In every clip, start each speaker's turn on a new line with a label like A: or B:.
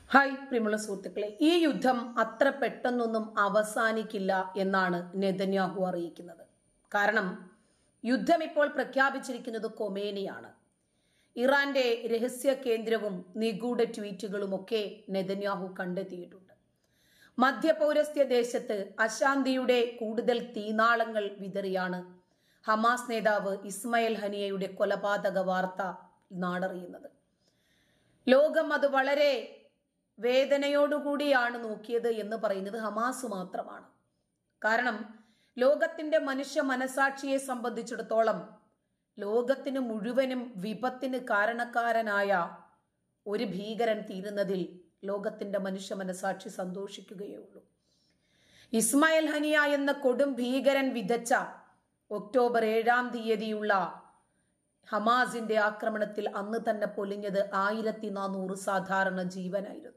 A: Hi പ്രിയമുള്ള സുഹൃത്തുക്കളെ, ഈ യുദ്ധം അത്ര പെട്ടെന്നൊന്നും അവസാനിക്കില്ല എന്നാണ് നെതന്യാഹു അറിയിക്കുന്നത്. കാരണം യുദ്ധം ഇപ്പോൾ പ്രഖ്യാപിച്ചിരിക്കുന്നത് കൊമേനിയാണ്. ഇറാന്റെ രഹസ്യ കേന്ദ്രവും നിഗൂഢ ട്വീറ്റുകളുമൊക്കെ നെതന്യാഹു കണ്ടെത്തിയിട്ടുണ്ട്. മധ്യപൗരസ്ത്യ ദേശത്ത് അശാന്തിയുടെ കൂടുതൽ തീനാളങ്ങൾ വിതറിയാണ് ഹമാസ് നേതാവ് ഇസ്മായിൽ ഹനിയയുടെ കൊലപാതക വാർത്ത നാടറിയുന്നത്. ലോകം അത് വളരെ വേദനയോടുകൂടിയാണ് നോക്കിയത് എന്ന് പറയുന്നത് ഹമാസ് മാത്രമാണ്. കാരണം ലോകത്തിന്റെ മനുഷ്യ മനസാക്ഷിയെ സംബന്ധിച്ചിടത്തോളം ലോകത്തിന് മുഴുവനും വിപത്തിന് കാരണക്കാരനായ ഒരു ഭീകരൻ തീരുന്നതിൽ ലോകത്തിന്റെ മനുഷ്യ മനസാക്ഷി സന്തോഷിക്കുകയുള്ളൂ. ഇസ്മായിൽ ഹനിയ എന്ന കൊടും ഭീകരൻ വിതച്ച ഒക്ടോബർ 7 ഹമാസിന്റെ ആക്രമണത്തിൽ അന്ന് തന്നെ പൊലിഞ്ഞത് 1400 സാധാരണ ജീവനായിരുന്നു.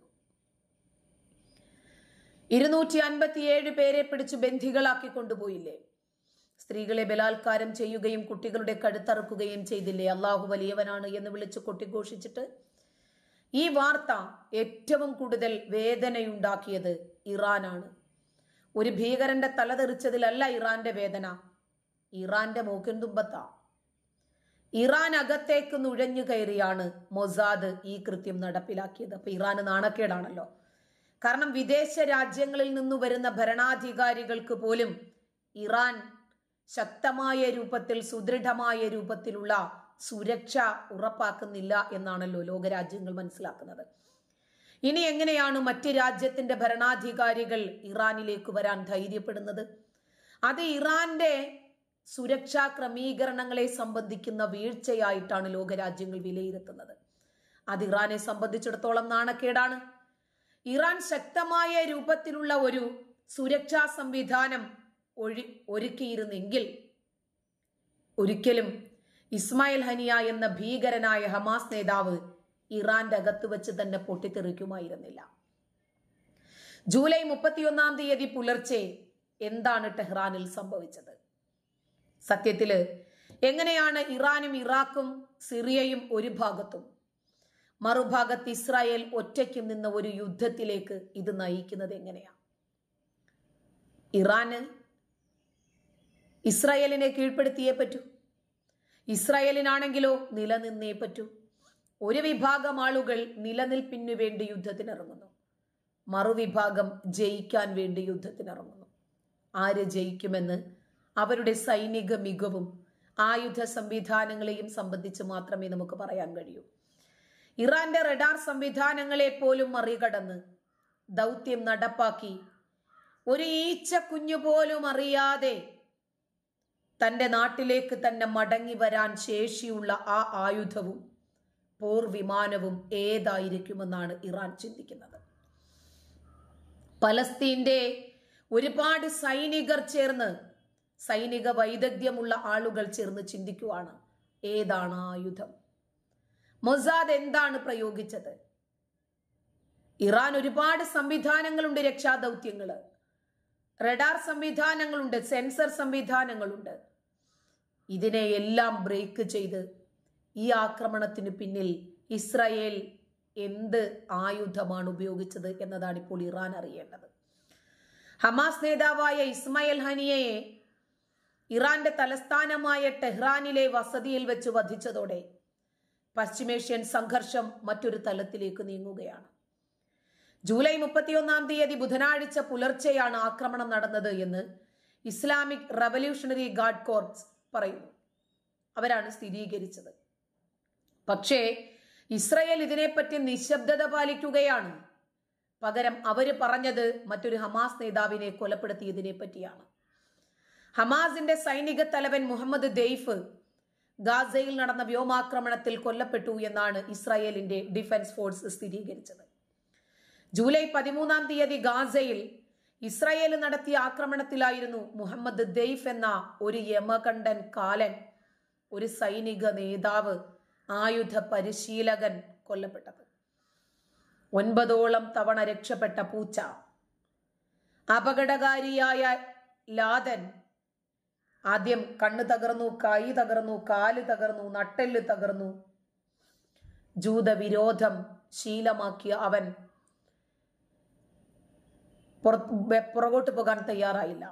A: 257 പേരെ പിടിച്ചു ബന്ധികളാക്കി കൊണ്ടുപോയില്ലേ? സ്ത്രീകളെ ബലാത്കാരം ചെയ്യുകയും കുട്ടികളുടെ കഴുത്തറുക്കുകയും ചെയ്തില്ലേ? അള്ളാഹു വലിയവനാണ് എന്ന് വിളിച്ച് കൊട്ടിഘോഷിച്ചിട്ട് ഈ വാർത്ത ഏറ്റവും കൂടുതൽ വേദനയുണ്ടാക്കിയത് ഇറാനാണ്. ഒരു ഭീകരന്റെ തലതെറിച്ചതിലല്ല ഇറാന്റെ വേദന, ഇറാന്റെ മൂക്കിൻ തുമ്പത്താ. ഇറാൻ അകത്തേക്ക് നുഴഞ്ഞു കയറിയാണ് മൊസാദ് ഈ കൃത്യം നടപ്പിലാക്കിയത്. അപ്പൊ ഇറാന് നാണക്കേടാണല്ലോ. കാരണം വിദേശ രാജ്യങ്ങളിൽ നിന്ന് വരുന്ന ഭരണാധികാരികൾക്ക് പോലും ഇറാൻ ശക്തമായ രൂപത്തിൽ സുദൃഢമായ രൂപത്തിലുള്ള സുരക്ഷ ഉറപ്പാക്കുന്നില്ല എന്നാണല്ലോ ലോകരാജ്യങ്ങൾ മനസ്സിലാക്കുന്നത്. ഇനി എങ്ങനെയാണ് മറ്റ് രാജ്യത്തിന്റെ ഭരണാധികാരികൾ ഇറാനിലേക്ക് വരാൻ ധൈര്യപ്പെടുന്നത്? അത് ഇറാന്റെ സുരക്ഷാ ക്രമീകരണങ്ങളെ സംബന്ധിക്കുന്ന വീഴ്ചയായിട്ടാണ് ലോകരാജ്യങ്ങൾ വിലയിരുത്തുന്നത്. അത് ഇറാനെ സംബന്ധിച്ചിടത്തോളം നാണക്കേടാണ്. ഇറാൻ ശക്തമായ രൂപത്തിലുള്ള ഒരു സുരക്ഷാ സംവിധാനം ഒരുക്കിയിരുന്നെങ്കിൽ ഒരിക്കലും ഇസ്മായിൽ ഹനിയ എന്ന ഭീകരനായ ഹമാസ് നേതാവ് ഇറാന്റെ അകത്ത് വെച്ച് തന്നെ പൊട്ടിത്തെറിക്കുമായിരുന്നില്ല. ജൂലൈ 31 പുലർച്ചെ എന്താണ് ടെഹ്റാനിൽ സംഭവിച്ചത്? സത്യത്തില് എങ്ങനെയാണ് ഇറാനും ഇറാഖും സിറിയയും ഒരു ഭാഗത്തും മറുഭാഗത്ത് ഇസ്രായേൽ ഒറ്റയ്ക്കും നിന്ന ഒരു യുദ്ധത്തിലേക്ക് ഇത് നയിക്കുന്നത് എങ്ങനെയാണ്? ഇറാന് ഇസ്രായേലിനെ കീഴ്പ്പെടുത്തിയേ പറ്റൂ. ഇസ്രായേലിനാണെങ്കിലോ നിലനിന്നേ പറ്റൂ. ഒരു വിഭാഗം ആളുകൾ നിലനിൽപ്പിനു വേണ്ടി യുദ്ധത്തിനിറങ്ങുന്നു, മറുവിഭാഗം ജയിക്കാൻ വേണ്ടി യുദ്ധത്തിനിറങ്ങുന്നു. ആര് ജയിക്കുമെന്ന് അവരുടെ സൈനിക മികവും ആയുധ സംവിധാനങ്ങളെയും സംബന്ധിച്ച് മാത്രമേ നമുക്ക് പറയാൻ കഴിയൂ. ഇറാന്റെ റഡാർ സംവിധാനങ്ങളെ പോലും മറികടന്ന് ദൗത്യം നടപ്പാക്കി ഒരു ഈച്ച കുഞ്ഞു പോലും അറിയാതെ തന്റെ നാട്ടിലേക്ക് തന്നെ മടങ്ങി വരാൻ ശേഷിയുള്ള ആ ആയുധവും പോർവിമാനവും ഏതായിരിക്കുമെന്നാണ് ഇറാൻ ചിന്തിക്കുന്നത്. പലസ്തീന്റെ ഒരുപാട് സൈനികർ ചേർന്ന്, സൈനിക വൈദഗ്ധ്യമുള്ള ആളുകൾ ചേർന്ന് ചിന്തിക്കുവാണ്, ഏതാണ് ആയുധം? മൊസാദ് എന്താണ് പ്രയോഗിച്ചത്? ഇറാൻ ഒരുപാട് സംവിധാനങ്ങളുണ്ട്, രക്ഷാദൗത്യങ്ങള്, റഡാർ സംവിധാനങ്ങളുണ്ട്, സെൻസർ സംവിധാനങ്ങളുണ്ട്. ഇതിനെ എല്ലാം ബ്രേക്ക് ചെയ്ത് ഈ ആക്രമണത്തിന് പിന്നിൽ ഇസ്രായേൽ എന്ത് ആയുധമാണ് ഉപയോഗിച്ചത് എന്നതാണ് ഇപ്പോൾ ഇറാൻ അറിയേണ്ടത്. ഹമാസ് നേതാവായ ഇസ്മായിൽ ഹനിയയെ ഇറാന്റെ തലസ്ഥാനമായ ടെഹ്റാനിലെ വസതിയിൽ വെച്ച് വധിച്ചതോടെ പശ്ചിമേഷ്യൻ സംഘർഷം മറ്റൊരു തലത്തിലേക്ക് നീങ്ങുകയാണ്. ജൂലൈ 31 ബുധനാഴ്ച പുലർച്ചെയാണ് ആക്രമണം നടന്നത് എന്ന് ഇസ്ലാമിക് റവല്യൂഷണറി ഗാർഡ് കോർപ്സ് പറയുന്നു. അവരാണ് സ്ഥിരീകരിച്ചത്. പക്ഷേ ഇസ്രായേൽ ഇതിനെപ്പറ്റി നിശബ്ദത പാലിക്കുകയാണ്. പകരം അവര് പറഞ്ഞത് മറ്റൊരു ഹമാസ് നേതാവിനെ കൊലപ്പെടുത്തിയതിനെ പറ്റിയാണ്. ഹമാസിന്റെ സൈനിക തലവൻ മുഹമ്മദ് ദെയ്ഫ് ഗാസയിൽ നടന്ന വ്യോമാക്രമണത്തിൽ കൊല്ലപ്പെട്ടു എന്നാണ് ഇസ്രായേലിന്റെ ഡിഫൻസ് ഫോഴ്സ് സ്ഥിരീകരിച്ചത്. ജൂലൈ 13 ഗാസയിൽ ഇസ്രായേൽ നടത്തിയ ആക്രമണത്തിലായിരുന്നു മുഹമ്മദ് ദെയ്ഫ് എന്ന ഒരു യമകണ്ഠൻ കാലൻ, ഒരു സൈനിക നേതാവ്, ആയുധ പരിശീലകൻ കൊല്ലപ്പെട്ടത്. 9ഓളം തവണ രക്ഷപ്പെട്ട പൂച്ച, അപകടകാരിയായ ലാദൻ ആദ്യം കണ്ണ് തകർന്നു, കൈ തകർന്നു, കാല് തകർന്നു, നട്ടെല്ല് തകർന്നു. ജൂതവിരോധം ശീലമാക്കിയ അവൻ പുറകോട്ട് പോകാൻ തയ്യാറായില്ല.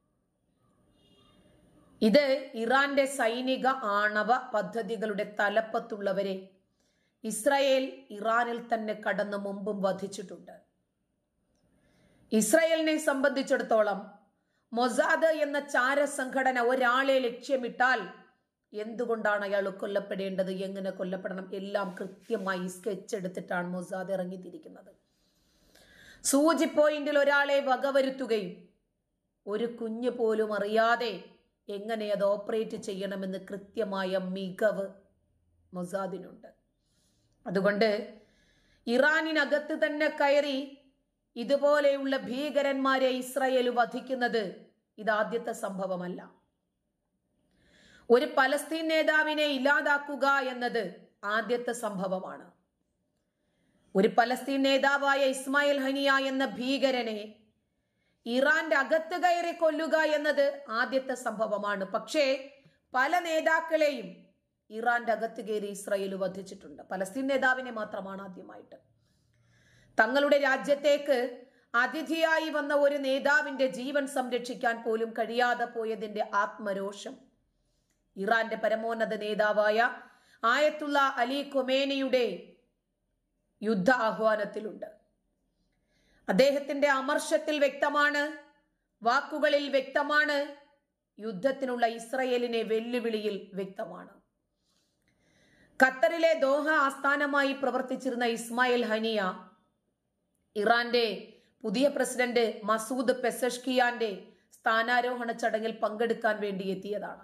A: ഇത് ഇറാന്റെ സൈനിക ആണവ പദ്ധതികളുടെ തലപ്പത്തുള്ളവരെ ഇസ്രായേൽ ഇറാനിൽ തന്നെ കടന്നു മുമ്പും വധിച്ചിട്ടുണ്ട്. ഇസ്രായേലിനെ സംബന്ധിച്ചിടത്തോളം മൊസാദ് എന്ന ചാരസംഘടന ഒരാളെ ലക്ഷ്യമിട്ടാൽ എന്തുകൊണ്ടാണ് അയാൾ കൊല്ലപ്പെടേണ്ടത്, എങ്ങനെ കൊല്ലപ്പെടണം, എല്ലാം കൃത്യമായി സ്കെച്ച് എടുത്തിട്ടാണ് മൊസാദ് ഇറങ്ങിത്തിരിക്കുന്നത്. സൂചി പോയിന്റിൽ ഒരാളെ വകവരുത്തുകയും ഒരു കുഞ്ഞ് പോലും അറിയാതെ എങ്ങനെ അത് ഓപ്പറേറ്റ് ചെയ്യണമെന്ന് കൃത്യമായ മികവ് മൊസാദിനുണ്ട്. അതുകൊണ്ട് ഇറാനിനകത്ത് തന്നെ കയറി ഇതുപോലെയുള്ള ഭീകരന്മാരെ ഇസ്രായേൽ വധിക്കുന്നത് ഇതാദ്യത്തെ സംഭവമല്ല. ഒരു പലസ്തീൻ നേതാവിനെ ഇല്ലാതാക്കുക എന്നത് ആദ്യത്തെ സംഭവമാണ്. ഒരു പലസ്തീൻ നേതാവായ ഇസ്മായിൽ ഹനിയ എന്ന ഭീകരനെ ഇറാന്റെ അകത്ത് കയറി കൊല്ലുക എന്നത് ആദ്യത്തെ സംഭവമാണ്. പക്ഷേ പല നേതാക്കളെയും ഇറാന്റെ അകത്ത് കയറി ഇസ്രായേൽ വധിച്ചിട്ടുണ്ട്. പലസ്തീൻ നേതാവിനെ മാത്രമാണ് ആദ്യമായിട്ട്. തങ്ങളുടെ രാജ്യത്തേക്ക് അതിഥിയായി വന്ന ഒരു നേതാവിന്റെ ജീവൻ സംരക്ഷിക്കാൻ പോലും കഴിയാതെ പോയതിന്റെ ആത്മരോഷം ഇറാന്റെ പരമോന്നത നേതാവായ ആയത്തുള്ള അലി ഖൊമേനിയുടെ യുദ്ധ ആഹ്വാനത്തിലുണ്ട്. അദ്ദേഹത്തിന്റെ അമർഷത്തിൽ വ്യക്തമാണ്, വാക്കുകളിൽ വ്യക്തമാണ്, യുദ്ധത്തിനുള്ള ഇസ്രായേലിനെ വെല്ലുവിളിയിൽ വ്യക്തമാണ്. ഖത്തറിലെ ദോഹ ആസ്ഥാനമായി പ്രവർത്തിച്ചിരുന്ന ഇസ്മായിൽ ഹനിയ ഇറാന്റെ പുതിയ പ്രസിഡന്റ് മസൂദ് പെസഷ്കിയാന്റെ സ്ഥാനാരോഹണ ചടങ്ങിൽ പങ്കെടുക്കാൻ വേണ്ടി എത്തിയതാണ്.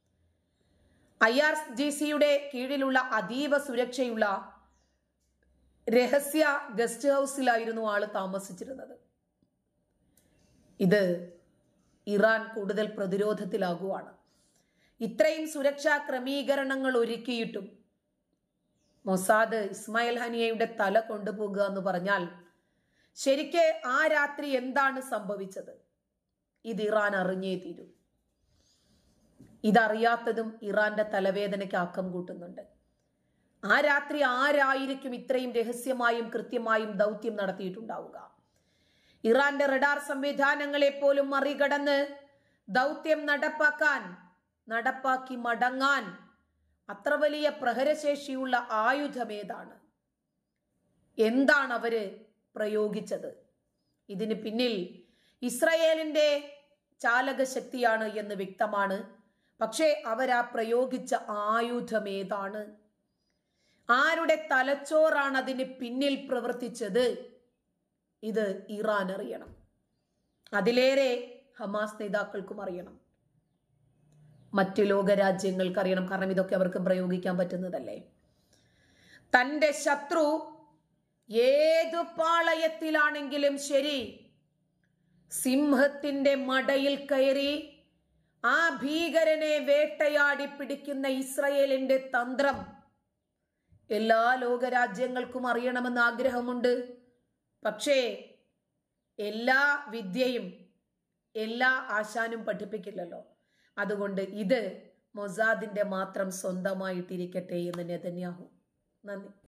A: IRGCയുടെ കീഴിലുള്ള അതീവ സുരക്ഷയുള്ള രഹസ്യ ഗസ്റ്റ് ഹൗസിലായിരുന്നു ആള് താമസിച്ചിരുന്നത്. ഇത് ഇറാൻ കൂടുതൽ പ്രതിരോധത്തിലാകുവാണ്. ഇത്രയും സുരക്ഷാ ക്രമീകരണങ്ങൾ ഒരുക്കിയിട്ടും മൊസാദ് ഇസ്മായിൽ ഹനിയയുടെ തല കൊണ്ടുപോകുക എന്ന് പറഞ്ഞാൽ ശരിക്ക് ആ രാത്രി എന്താണ് സംഭവിച്ചത് ഇത് ഇറാൻ അറിഞ്ഞേ തീരൂ. ഇതറിയാത്തതും ഇറാന്റെ തലവേദനയ്ക്ക് ആക്കം കൂട്ടുന്നുണ്ട്. ആ രാത്രി ആരായിരിക്കും ഇത്രയും രഹസ്യമായും കൃത്യമായും ദൗത്യം നടത്തിയിട്ടുണ്ടാവുക? ഇറാന്റെ റഡാർ സംവിധാനങ്ങളെ പോലും മറികടന്ന് ദൗത്യം നടപ്പാക്കി മടങ്ങാൻ അത്ര വലിയ പ്രഹരശേഷിയുള്ള ആയുധമേതാണ്? എന്താണ് അവര് പ്രയോഗിച്ചത്? ഇതിന് പിന്നിൽ ഇസ്രായേലിന്റെ ചാലകശക്തിയാണ് എന്ന് വ്യക്തമാണ്. പക്ഷേ അവരാ പ്രയോഗിച്ച ആയുധമേതാണ്? ആരുടെ തലച്ചോറാണ് അതിന് പിന്നിൽ പ്രവർത്തിച്ചത്? ഇത് ഇറാൻ അറിയണം. അതിലേറെ ഹമാസ് നേതാക്കൾക്കും അറിയണം, മറ്റു ലോകരാജ്യങ്ങൾക്ക് അറിയണം. കാരണം ഇതൊക്കെ അവർക്ക് പ്രയോഗിക്കാൻ പറ്റുന്നതല്ലേ. തന്റെ ശത്രു ഏതു പാളയത്തിലാണെങ്കിലും ശരി, സിംഹത്തിന്റെ മടയിൽ കയറി ആ ഭീകരനെ വേട്ടയാടി പിടിക്കുന്ന ഇസ്രായേലിന്റെ തന്ത്രം എല്ലാ ലോകരാജ്യങ്ങൾക്കും അറിയണമെന്ന് ആഗ്രഹമുണ്ട്. പക്ഷേ എല്ലാ വിദ്യയും എല്ലാ ആശാനും പഠിപ്പിക്കില്ലല്ലോ. അതുകൊണ്ട് ഇത് മൊസാദിന്റെ മാത്രം സ്വന്തമായിട്ടിരിക്കട്ടെ എന്ന് നെതന്യാഹു. നന്ദി.